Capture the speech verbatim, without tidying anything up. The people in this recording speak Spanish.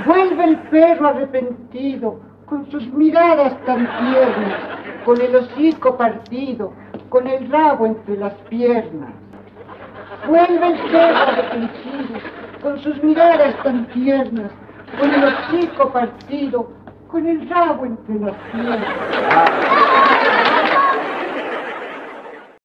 Vuelve el perro arrepentido, con sus miradas tan tiernas, con el hocico partido, con el rabo entre las piernas. Vuelve el perro arrepentido, con sus miradas tan tiernas, con el hocico partido, con el rabo entre las piernas.